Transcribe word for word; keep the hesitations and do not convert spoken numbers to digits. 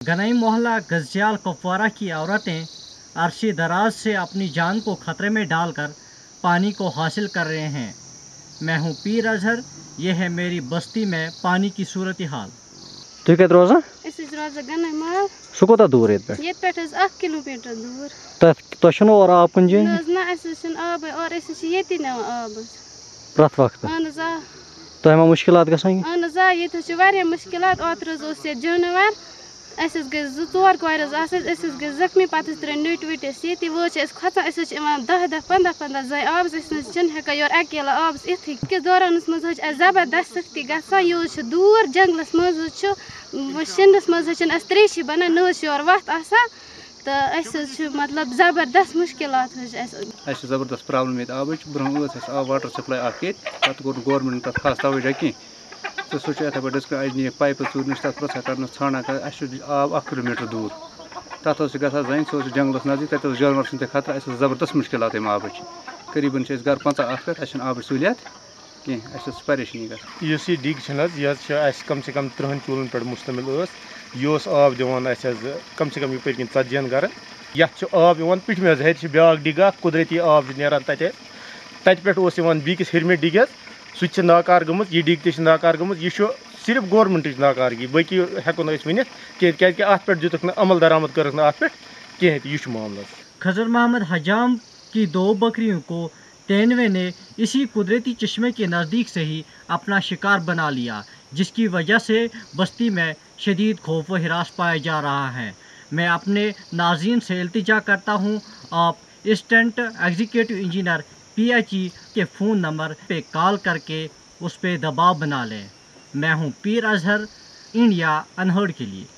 गनई मोहल्ला गज्याल कुपवारा की औरतें अरसे दराज से अपनी जान को खतरे में डालकर पानी को हासिल कर रहे हैं। मैं हूँ पीर अजहर, ये है मेरी बस्ती में पानी की सूरत हाल। तुम कत रोजान? रोजान गनई महल। सह कोता दूर ये पे? ये पे एक किलोमीटर दूर। तुम और आब कुन जान? ना आब और ये आब प्रत वक्त तुम मा मुश्किलात गसान? अहन आ ये मुश्किलात। ओतर ये जानवर अस गई जो चोर कोर गई जख्मी पे त्रे नट वट ये वो खोचान दह दह पंद्रह पंद्रह जाए आबस हेकान योर अकेला आबस इथी किस दौरान मज जबरदस्त सख्ती गसान। यह दूर जंगलस मज शिंदस मज त्रेशी बनान न योर वत आसान तो मतलब जबरदस्त मुश्किलात जबरदस्त प्रॉब्लम ये आब ब्रोह आब वाटर सप्लाई अ गवर्नमेंट तक खास तवज्जो कहीं तो सो इथे पे अजनी पाइप चूर नश तक प्रोसेस कर ाना कर आब अ किलोमीटर दूर तथ ग जन सो जंगलस नजदीक तक जानवर सन खतरा अस जबरदस्त मुश्किलात आब करीबन घर पंचा अत पे आब सहूलियत कह परेशानी ग डिग यह कम से कम त्रिहन चूलन पे मुश्तमिल यह आब दिवान कम से कम यपर कन षतजन गर ये आब पिठ मे हर ब्या डिग कुदरती आब नान तत पे बीकिस हिरमे डिगस सह नाकार गमुत यह डिग त नाकार गमुत यह सिर्फ गवर्नमेंट नाकारगी बाकी हेको वन क्या अत पे दितुक अमल दरामद कर अत पे कहें यह मामला। खजर मोहम्मद हजाम की दो बकरियों को तेनवे ने इसी कुदरती चश्मे के नज़दीक से ही अपना शिकार बना लिया, जिसकी वजह से बस्ती में शदीद खौफ व हिरास पाया जा रहा है। मैं अपने नाज़रीन से इल्तिजा करता हूँ आप assistant executive engineer P H E के फ़ोन नंबर पे कॉल करके उस पर दबाव बना लें। मैं हूँ पीर अजहर, इंडिया अनहर्ड के लिए।